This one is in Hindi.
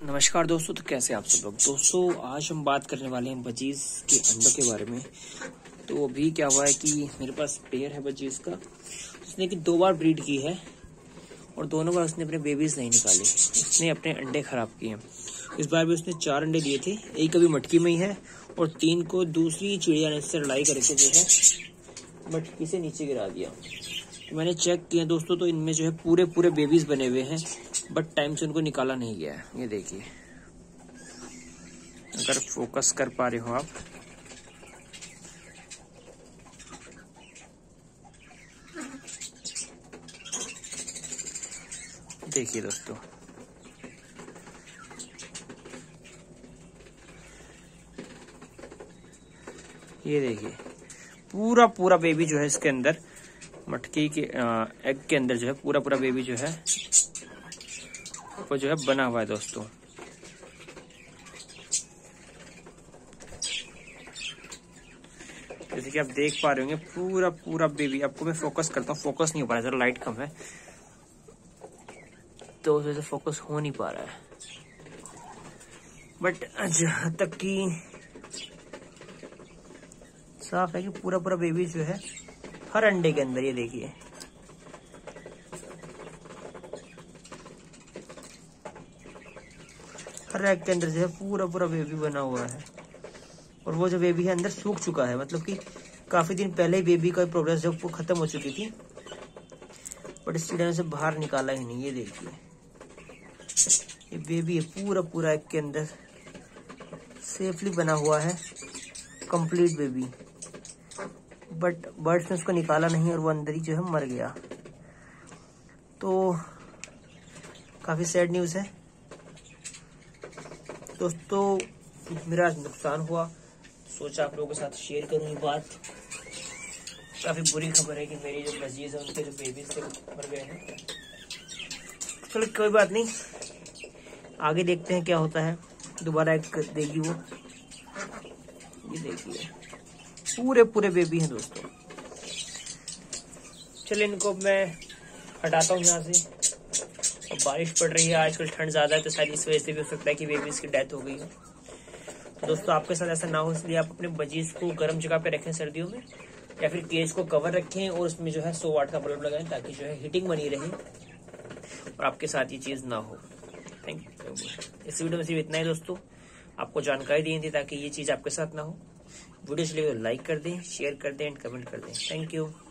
नमस्कार दोस्तों, तो कैसे आप सब लोग। दोस्तों आज हम बात करने वाले हैं बजीज के अंडों के बारे में। तो अभी क्या हुआ है कि मेरे पास पेयर है बजीज का, उसने कि 2 बार ब्रीड की है और दोनों बार उसने अपने बेबीज नहीं निकाले, उसने अपने अंडे खराब किए। इस बार भी उसने 4 अंडे दिए थे, एक अभी मटकी में ही है और 3 को दूसरी चिड़िया ने इससे लड़ाई करके जो है मटकी से नीचे गिरा दिया। तो मैंने चेक किया दोस्तों, तो इनमें जो है पूरे बेबीज बने हुए हैं, बट टाइम से उनको निकाला नहीं गया है। ये देखिए, अगर फोकस कर पा रहे हो आप, देखिए दोस्तों, ये देखिए पूरा बेबी जो है इसके अंदर, मटकी के एग के अंदर जो है पूरा बेबी जो है वो जो है बना हुआ है दोस्तों। जैसे कि आप देख पा रहे होंगे पूरा बेबी। आपको मैं फोकस करता हूँ, फोकस नहीं हो पा रहा है, जरा लाइट कम है तो उस वजह से फोकस हो नहीं पा रहा है। बट जहां तक कि साफ है कि पूरा बेबी जो है हर अंडे के अंदर, ये देखिए हर एग के अंदर जो है पूरा बेबी बना हुआ है। और वो जो बेबी है अंदर सूख चुका है, मतलब कि काफी दिन पहले ही बेबी का प्रोग्रेस जो वो खत्म हो चुकी थी, बट इस चिड़िया ने से बाहर निकाला ही नहीं। ये देखिए, ये बेबी है पूरा एग के अंदर सेफली बना हुआ है, कंप्लीट बेबी। बट बर्ड्स ने उसको निकाला नहीं और वो अंदर ही जो है मर गया। तो काफी सैड न्यूज है दोस्तों, मेरा नुकसान हुआ, सोचा आप लोगों के साथ शेयर करूं ये बात। काफी बुरी खबर है कि मेरी जो बजीज है उनके जो बेबीज थे मर गए हैं। चलो कोई बात नहीं, आगे देखते हैं क्या होता है। दोबारा एक देगी वो। ये देखिए पूरे बेबी हैं दोस्तों। चलिए इनको मैं हटाता हूँ यहाँ से। और बारिश पड़ रही है, आजकल ठंड ज्यादा है, तो शायद इस वजह से भी हो सकता है कि बेबीज की डेथ हो गई हो। तो दोस्तों आपके साथ ऐसा ना हो, इसलिए आप अपने बजीज को गर्म जगह पे रखें सर्दियों में, या फिर केज को कवर रखें और उसमें जो है 100 वाट का बल्ब लगाएं, ताकि जो है हीटिंग बनी रहे और आपके साथ ये चीज ना हो। Thank you. इस वीडियो में सिर्फ इतना ही दोस्तों, आपको जानकारी दी थी ताकि ये चीज आपके साथ ना हो। वीडियो चलिए तो लाइक कर दें, शेयर कर दें एंड कमेंट कर दें। Thank you.